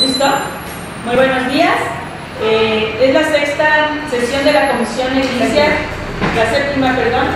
¿Listo? Muy buenos días. Es la sexta sesión de la Comisión Edilicia, la séptima, perdón,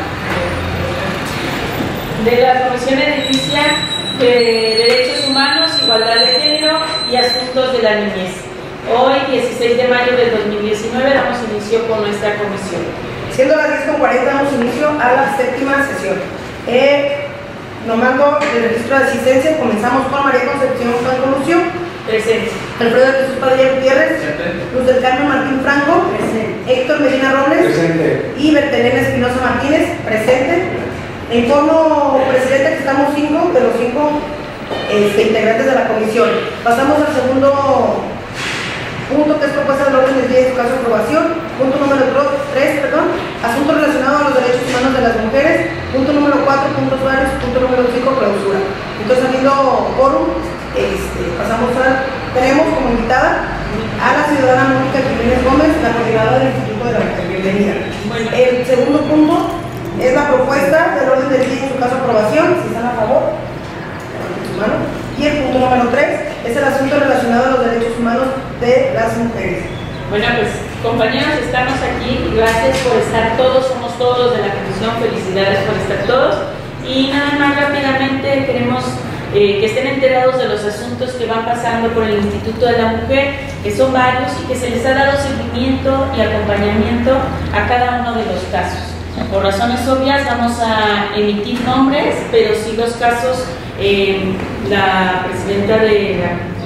de la Comisión Edilicia de Derechos Humanos, Igualdad de Género y Asuntos de la Niñez. Hoy, 16 de mayo del 2019, damos inicio con nuestra comisión. Siendo las 10:40, damos inicio a la séptima sesión. Nomando el registro de asistencia, comenzamos con María Concepción Franco Lucio. Presente. Alfredo Jesús Padilla Gutiérrez. Presente. Luz del Carmen Martín Franco. Presente. Héctor Medina Robles. Presente. Y Bertelena Espinosa Martínez. Presente. Le informo, presidente, que estamos 5 de los 5 integrantes de la comisión. Pasamos al segundo punto, que es propuesta del orden del día y su caso de aprobación. Punto número 3, asuntos relacionados a los derechos humanos de las mujeres. Punto número 4, puntos varios. Punto número 5, clausura. Entonces, habiendo quórum, tenemos como invitada a la ciudadana Mónica Jiménez Gómez, la coordinadora del Instituto de la Mujer. Bienvenida. Bueno. El segundo punto es la propuesta del orden del día y su caso de aprobación. Si están a favor, levanten su mano. Y el punto número 3 es el asunto relacionado a los derechos humanos de las mujeres. Bueno, pues compañeros, estamos aquí. Gracias por estar todos, somos todos de la comisión. Felicidades por estar todos. Y nada más rápidamente queremos que estén enterados de los asuntos que van pasando por el Instituto de la Mujer, que son varios y que se les ha dado seguimiento y acompañamiento a cada uno de los casos. Por razones obvias vamos a emitir nombres, pero sí los casos, la presidenta de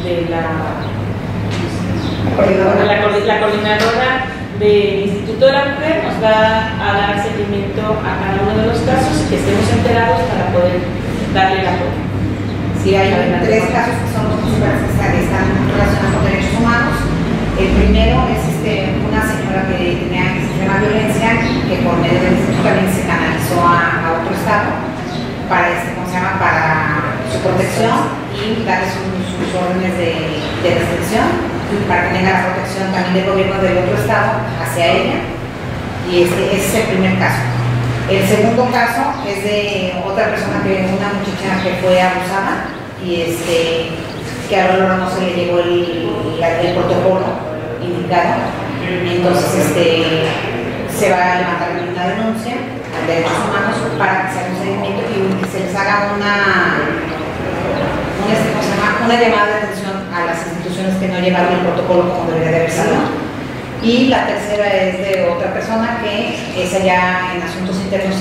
la coordinadora del Instituto de la Mujer nos va a dar seguimiento a cada uno de los casos y que estemos enterados para poder darle el apoyo. Sí, hay 3 casos que son los principales que están relacionados con derechos humanos. El primero es una señora que tenía extrema violencia, que por medio del instituto también se canalizó a otro estado para, para su protección y darle sus órdenes de restricción para que tenga la protección también del gobierno del otro estado hacia ella. Y ese es el primer caso. El segundo caso es de otra persona, una muchacha que fue abusada y que ahora no se le llegó el protocolo indicado. Entonces se va a levantar una denuncia a derechos humanos para que se haga un seguimiento y que se les haga una llamada de atención a las instituciones que no llevaron el protocolo como debería de haber sido. Y la tercera es de otra persona que esa ya en asuntos internos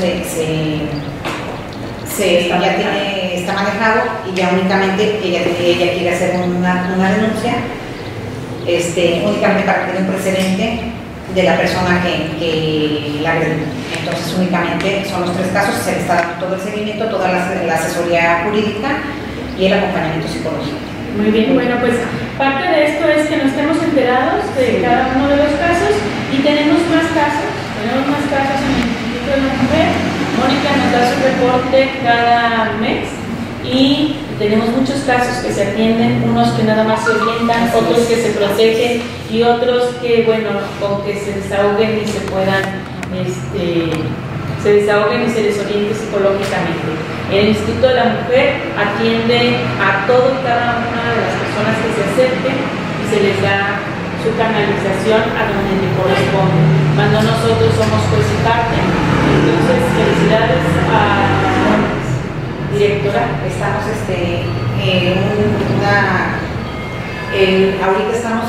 está manejado y ya únicamente ella quiere hacer una denuncia únicamente para que tenga un precedente de la persona que la agredió. Entonces únicamente son los 3 casos, se le está dando todo el seguimiento, toda la asesoría jurídica y el acompañamiento psicológico. Muy bien, bueno, pues parte de esto es que nos estemos enterados de cada uno de los casos y tenemos más casos en el Instituto de la Mujer. Mónica nos da su reporte cada mes y tenemos muchos casos que se atienden, unos que nada más se orientan, otros que se protegen y otros que, bueno, con que se desahoguen y se puedan, se desahoguen y se desorienten psicológicamente. El Instituto de la Mujer atiende a todo y cada una de las personas que se acerquen y se les da su canalización a donde le corresponde. Cuando nosotros somos juez y parte, entonces felicidades a la directora. Estamos ahorita estamos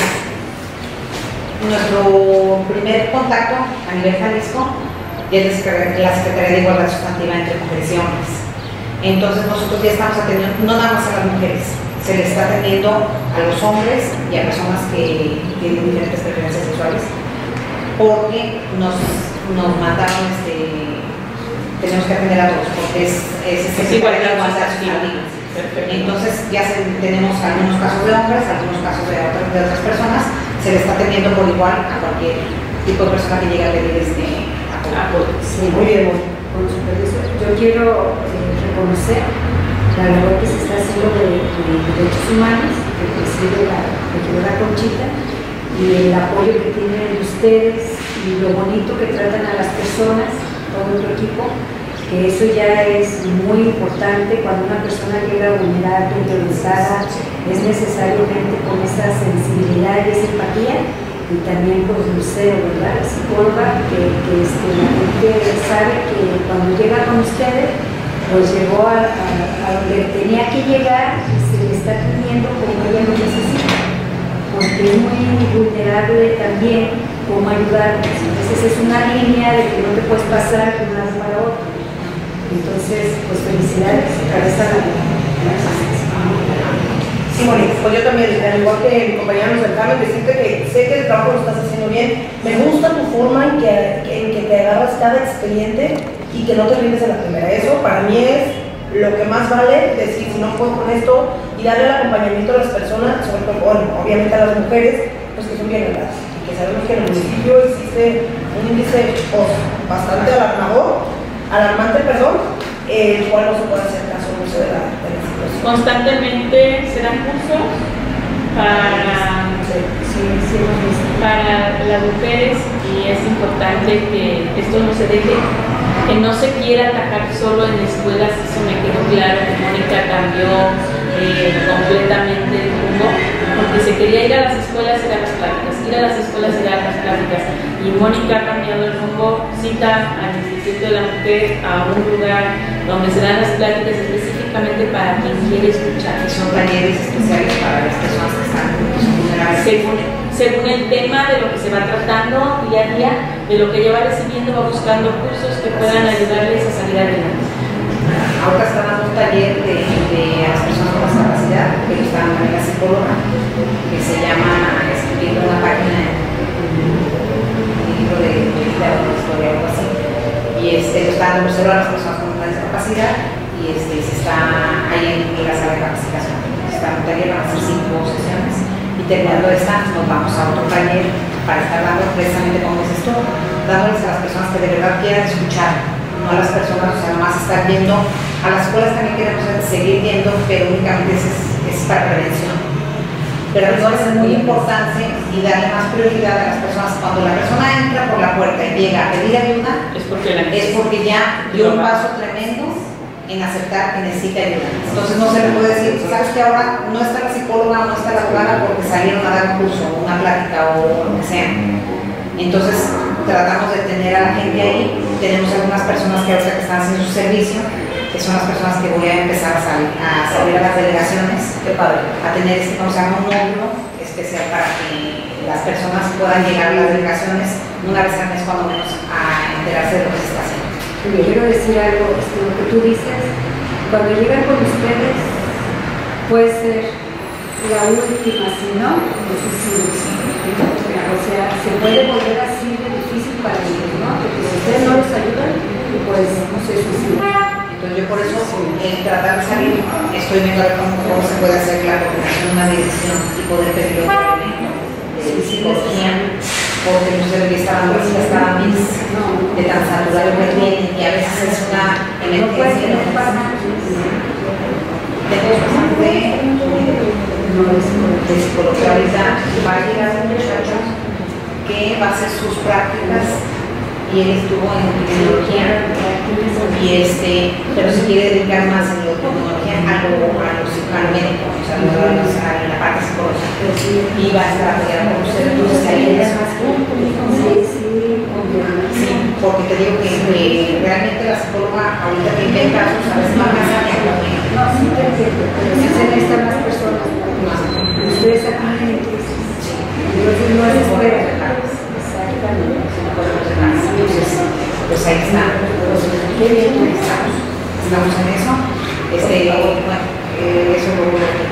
nuestro primer contacto a nivel Jalisco y es la Secretaría de Igualdad Sustantiva entre Mujeres y Hombres. Entonces nosotros ya estamos atendiendo no nada más a las mujeres, se les está atendiendo a los hombres y a personas que tienen diferentes preferencias sexuales, porque nos mandaron tenemos que atender a todos, porque es igualdad sustantiva. Entonces ya tenemos algunos casos de hombres, algunos casos de otras personas, se le está atendiendo por igual a cualquier tipo de persona que llegue a pedir apoyo. Sí, muy bien. Con su permiso, yo quiero reconocer la labor que se está haciendo de derechos humanos, que preside la regidora Conchita, y el apoyo que tienen ustedes y lo bonito que tratan a las personas, todo nuestro equipo, que eso ya es muy importante. Cuando una persona llega vulnerable, violentada, es necesario gente con esa sensibilidad y esa empatía, y también pues Lucero, ¿verdad? La psicóloga, que la gente sabe que cuando llega con ustedes, pues llegó a donde tenía que llegar y se le está pidiendo como ella lo necesita, porque es muy vulnerable también cómo ayudarles. Entonces es una línea de que no te puedes pasar de un lado para otro. Entonces, pues felicidades, cabeza la Sí, Mónica, pues yo también, al igual que mi compañera nos Carmen, decirte que sé que el trabajo lo estás haciendo bien. Me gusta tu forma en que te agarras cada expediente y que no te rindes a la primera. Eso para mí es lo que más vale, decir, si no puedo con esto, y darle el acompañamiento a las personas, sobre todo, bueno, obviamente a las mujeres, pues que son bien violentadas. Y que sabemos que en el municipio existe un índice bastante alarmante, el cual no se puede hacer caso mucho de la situación. Constantemente se dan cursos para las mujeres, y es importante que esto no se deje, que no se quiera atacar solo en escuelas. Eso me quedó claro, que Mónica cambió completamente el rumbo, porque se quería ir a las escuelas y dar las pláticas, ir a las escuelas y dar las pláticas, y Mónica ha cambiado el rumbo, cita al Instituto de la Mujer, a un lugar donde se dan las pláticas específicamente para quien quiere escuchar. Son talleres especiales para las personas que están vulnerables. Según el tema de lo que se va tratando día a día, de lo que ella va recibiendo, va buscando cursos que puedan ayudarles a salir adelante. Ahora está dando un taller a las personas con discapacidad, que lo está dando la psicóloga, que se llama Escribiendo una página en el libro de vida o de historia o algo así. Y lo está dando Lucero a las personas con una discapacidad, y se está ahí en la sala de capacitación. Está un taller, van a ser 5 sesiones, y terminando esta nos vamos a otro taller para estar dando precisamente como dices tú, dándoles a las personas que de verdad quieran escuchar, no a las personas, o sea, nomás estar viendo. A las escuelas también queremos seguir viendo, pero únicamente es para prevención. Pero entonces es muy importante y darle más prioridad a las personas. Cuando la persona entra por la puerta y llega a pedir ayuda, es porque ya dio un paso tremendo en aceptar que necesita ayuda. Entonces no se le puede decir, sabes que ahora no está la psicóloga o no está la abogada porque salieron a dar un curso, una plática o lo que sea. Entonces tratamos de tener a la gente ahí. Tenemos algunas personas que ahorita que están haciendo su servicio, que son las personas que voy a empezar a salir a las delegaciones, a tener como se llama, un módulo especial para que las personas puedan llegar a las delegaciones una vez al mes, cuando menos, a enterarse de lo que se está haciendo. Quiero decir algo, lo que tú dices, cuando llegan con ustedes puede ser la última, si no, decisiva. O sea, se puede volver así de difícil para ellos, ¿no? Porque si ustedes no los ayudan, pues no se suicidan. Entonces yo por eso, tratar de salir, estoy viendo cómo se puede hacer la coordinación de una dirección y poder pedir un elemento de psicología, porque ustedes que estaban de tan saturado que tienen, y a veces es una emergencia. Tenemos bastante de psicología. Ahorita va a llegar un muchacho que va a hacer sus prácticas, y él estuvo en epidemiología, pero se quiere dedicar más en la epidemiología a lo médico, o sea, a la parte psicológica, y va a estar apoyando con ustedes. Entonces ahí es más porque te digo que realmente la psicóloga ahorita que ve casos a veces va más allá de lo que no, sí te entiendo, pero si se necesitan más personas, ustedes aquí tienen crisis, entonces no es espera. Exactamente. Pues ahí está. Qué bien. Estamos en eso. Bueno, eso es lo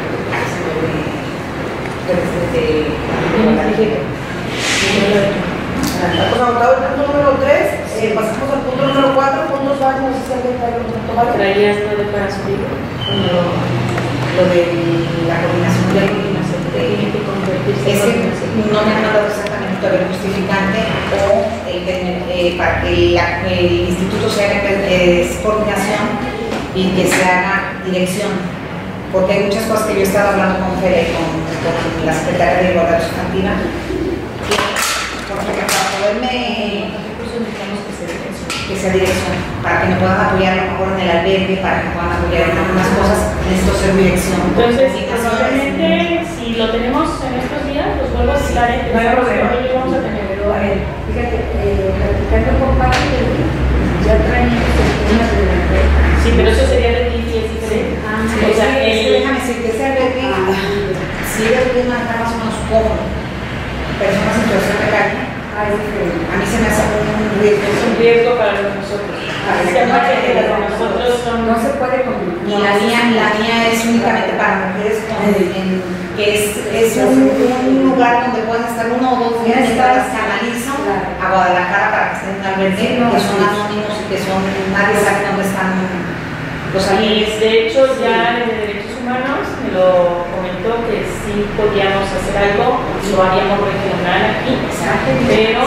Hemos agotado el punto número 3, pasamos al punto número 4, puntos bajos, no sé si alguien trae un punto bajo. Traías lo de para subir. Lo de la coordinación de es que no me han mandado exactamente el justificante o para que el instituto se haga coordinación y que se haga dirección, porque hay muchas cosas que yo he estado hablando con Feria y con la secretaria de Igualdad Sustantiva, porque para poderme que sea dirección, para que me puedan apoyar a lo mejor en el albergue, para que me puedan apoyar en algunas cosas, necesito ser dirección. Entonces, probablemente, si lo tenemos en estos días, pues vuelvo a citar en el vamos a tener. Pero a ver, fíjate, platicando con Pati, ya traemos el tema de la red. Sí, pero eso sería de ti y es diferente. O sea, déjame decirte, ese albergue, si ellos pueden manejar más o menos como personas en situación de calle, a mí se me hace un riesgo. Es un riesgo para nosotros. Es que aparte de las de nosotros son... No se puede combinar. Y la mía es únicamente para mujeres, que es un lugar donde pueden estar 1 o 2 días mientras las canalizan a Guadalajara para que estén en un albergue, que son anónimos y que son, nadie sabe dónde están los albergues. De hecho, ya en Derechos Humanos me lo comentó que sí podíamos hacer algo, lo haríamos regional aquí, pero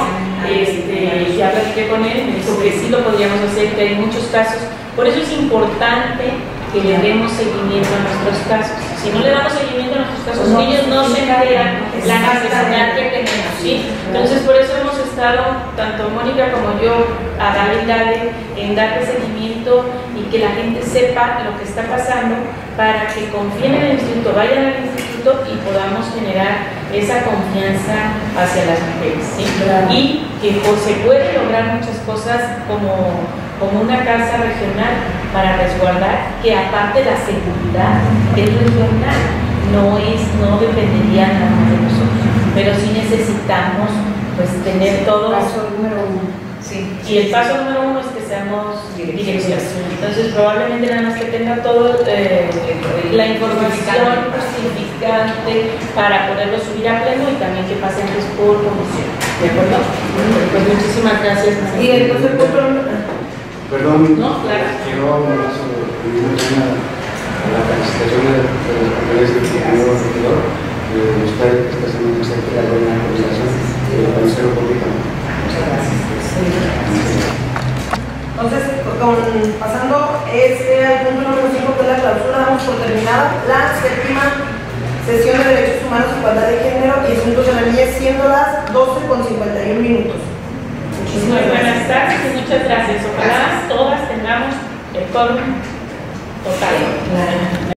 ya platiqué con él, me dijo que sí lo podríamos hacer, que hay muchos casos. Por eso es importante que le demos seguimiento a nuestros casos. Si no le damos seguimiento a nuestros casos, ellos no se enteran la necesidad que tenemos, ¿sí? Entonces, por eso hemos estado, tanto Mónica como yo, a darle en darle seguimiento y que la gente sepa lo que está pasando para que confíen en el instituto, vayan al instituto y podamos generar esa confianza hacia las mujeres, ¿sí? Y que pues, se puede lograr muchas cosas como una casa regional para resguardar, que aparte la seguridad es regional, no dependería nada más de nosotros, pero sí necesitamos pues tener todo. Paso número 1. Sí. Y el paso número 1 es que seamos dirección. Entonces probablemente nada más que tenga todo la información justificante para poderlo subir a pleno y también que pase antes por comisión. ¿De acuerdo? Pues muchísimas gracias. Y el tercer punto. Perdón, no, claro. Quiero hablar sobre la capacitación de los papeles del ingeniero regidor. Usted esta semana se ha creado una coordinación del Ministerio Público. Muchas gracias. Entonces, pasando al punto número 5, que es la clausura, damos por terminada la 7ª sesión de Derechos Humanos, Igualdad de Género y Asuntos de la Niñez, siendo las 12:51 minutos. Muy buenas tardes y muchas gracias. Ojalá todas tengamos el quórum total.